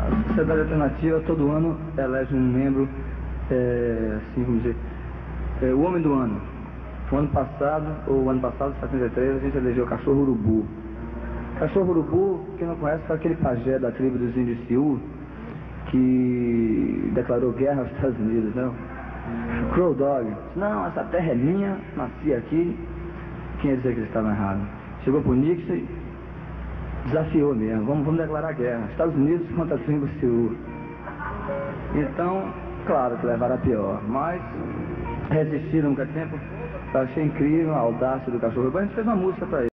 A Sociedade Alternativa todo ano elege um membro, assim vamos dizer, o Homem do Ano. O ano passado, 73, a gente elegeu o Cachorro Urubu. Cachorro Urubu, quem não conhece, foi aquele pajé da tribo dos índios Sioux que declarou guerra aos Estados Unidos, não? Crow Dog, não, essa terra é minha, nasci aqui. Quem ia dizer que eles estavam errados? Chegou pro Nixon e desafiou mesmo, vamos declarar guerra. Estados Unidos contra a tribo Sioux. Então, claro que levaram a pior, mas resistiram um tempo. Eu achei incrível a audácia do Cachorro Urubu. A gente fez uma música para ele.